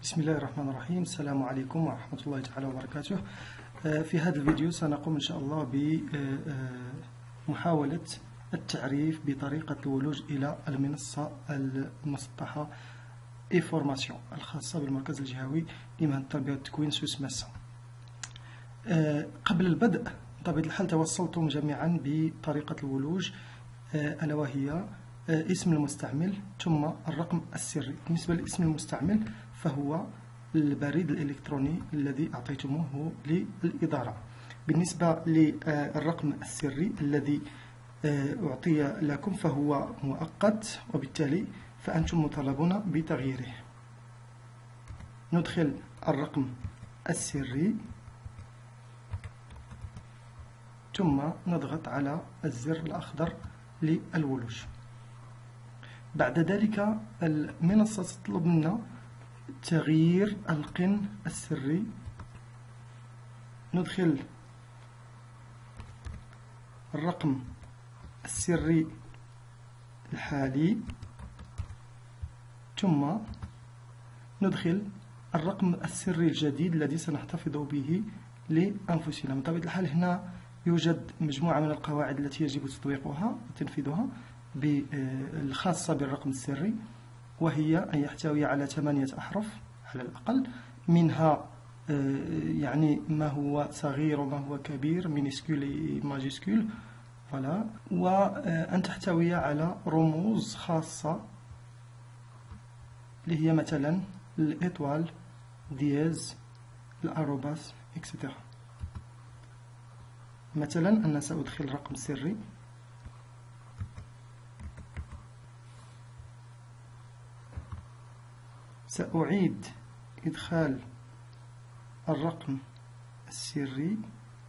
بسم الله الرحمن الرحيم. السلام عليكم ورحمة الله تعالى وبركاته. في هذا الفيديو سنقوم إن شاء الله بمحاولة التعريف بطريقة الولوج إلى المنصة المسطحة إيفورماسيون الخاصة بالمركز الجهوي لمهن التربية والتكوين سوس ماسا. قبل البدء بطبيعة الحال توصلتم جميعا بطريقة الولوج، ألا وهي اسم المستعمل ثم الرقم السري. بالنسبة لاسم المستعمل فهو البريد الإلكتروني الذي أعطيتموه للإدارة. بالنسبة للرقم السري الذي أعطي لكم فهو مؤقت، وبالتالي فأنتم مطالبون بتغييره. ندخل الرقم السري ثم نضغط على الزر الأخضر للولوج. بعد ذلك المنصة تطلب منا تغيير القن السري. ندخل الرقم السري الحالي ثم ندخل الرقم السري الجديد الذي سنحتفظ به لأنفسنا. من طبيعة الحال هنا يوجد مجموعة من القواعد التي يجب تطبيقها وتنفيذها الخاصة بالرقم السري، وهي أن يحتوي على 8 أحرف على الأقل، منها يعني ما هو صغير وما هو كبير، مينيسكول ماجيسكول، فوالا، وأن تحتوي على رموز خاصة اللي هي مثلا الإطوال، دياز، الأروباس، إكسترا. مثلا أنا سأدخل رقم سري سأعيد إدخال الرقم السري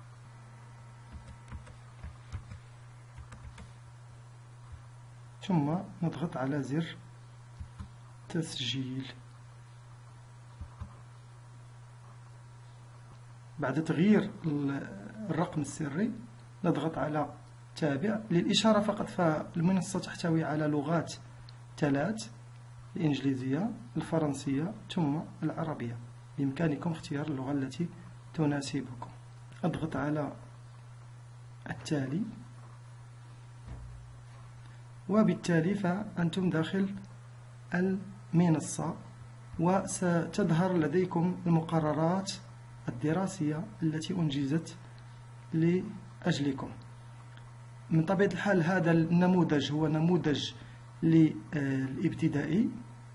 ثم نضغط على زر تسجيل. بعد تغيير الرقم السري نضغط على تابع. للإشارة فقط فالمنصة تحتوي على لغات 3: الإنجليزية، الفرنسية، ثم العربية. بإمكانكم اختيار اللغة التي تناسبكم. أضغط على التالي، وبالتالي فأنتم داخل المنصة، وستظهر لديكم المقررات الدراسية التي أنجزت لأجلكم. من طبيعة الحال هذا النموذج هو نموذج للابتدائي،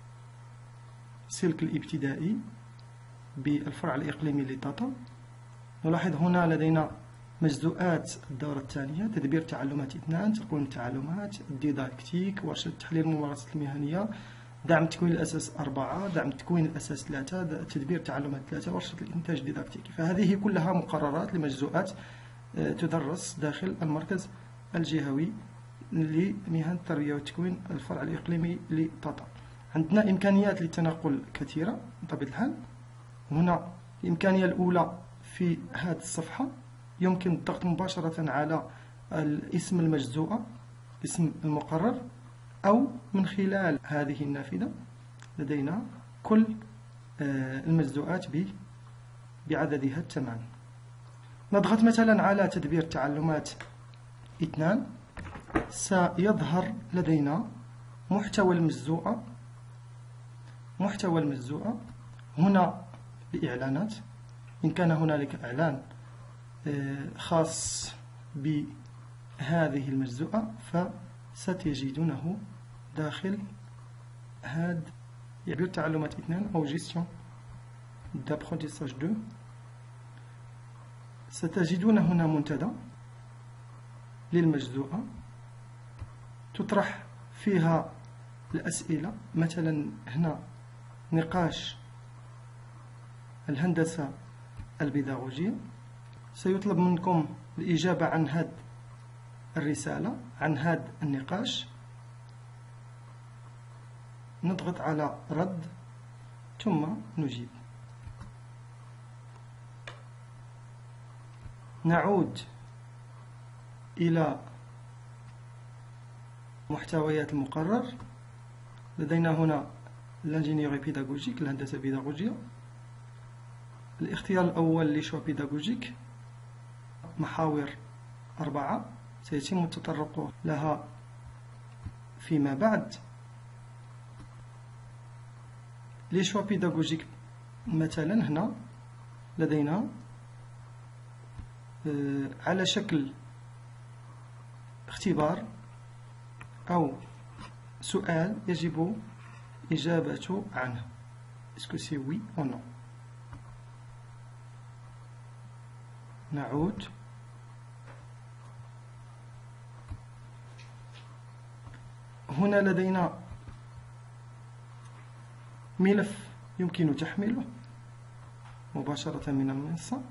سلك الابتدائي بالفرع الإقليمي لطاطا. نلاحظ هنا لدينا مجزوءات الدورة الثانية: تدبير تعلمات 2، تقويم التعلمات، الديداكتيك، ورشة التحليل الممارسة المهنية، دعم تكوين الأساس 4، دعم تكوين الأساس 3، تدبير تعلمات 3، ورشة الإنتاج الديداكتيكي. فهذه كلها مقررات لمجزوءات تدرس داخل المركز الجهوي لمهن التربية والتكوين الفرع الإقليمي لطاطا. عندنا إمكانيات للتنقل كثيرة بطبيعة الحال. هنا الإمكانية الأولى في هذه الصفحة يمكن الضغط مباشرة على اسم المجزوءة، اسم المقرر، أو من خلال هذه النافذة لدينا كل المجزوءات بعددها الثمان. نضغط مثلا على تدبير تعلمات 2، سيظهر لدينا محتوى المجزوءة. محتوى المجزوءة هنا الإعلانات، إن كان هنالك إعلان خاص بهذه المجزوءة فستجدونه داخل هذا تدبير تعلمات 2 أو جيستيون دابخونتيساج 2. ستجدون هنا منتدى للمجزوءة تطرح فيها الأسئلة. مثلا هنا نقاش الهندسة البيداغوجية، سيطلب منكم الإجابة عن هذه الرسالة، عن هذا النقاش. نضغط على رد ثم نجيب. نعود إلى محتويات المقرر. لدينا هنا الانجينيوري بيداغوجيك، الهندسة البيداغوجية. الاختيار الأول لشوا بيداغوجيك محاور 4 سيتم التطرق لها فيما بعد. لشوا بيداغوجيك مثلا هنا لدينا على شكل اختبار أو سؤال يجب إجابة عنه. Est-ce que c'est oui ou non؟ نعود. هنا لدينا ملف يمكن تحميله مباشرة من المنصة.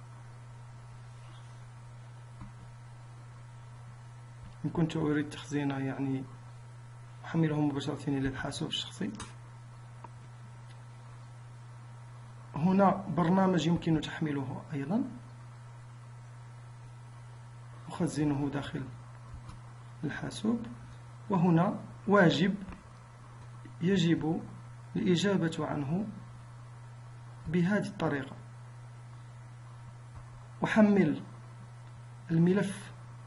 إن كنت أريد تخزينه يعني أحمله مباشرة إلى الحاسوب الشخصي. هنا برنامج يمكن تحميله أيضا، أخزنه داخل الحاسوب. وهنا واجب يجب الإجابة عنه بهذه الطريقة. أحمل الملف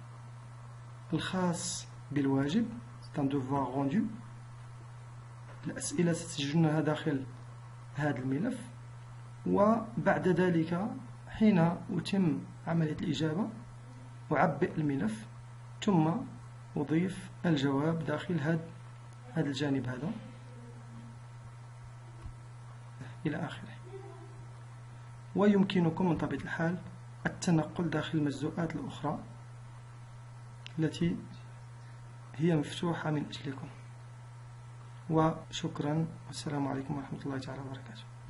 الخاص بالواجب un devoir rendu. الأسئلة ستجدونها داخل هذا الملف. وبعد ذلك حين أتم عملية الإجابة أعبئ الملف ثم أضيف الجواب داخل هذا الجانب هذا إلى آخره. ويمكنكم من طبيعة الحال التنقل داخل المجزوءات الأخرى التي هي مفتوحة من أجلكم. وشكرا والسلام عليكم ورحمة الله تعالى وبركاته.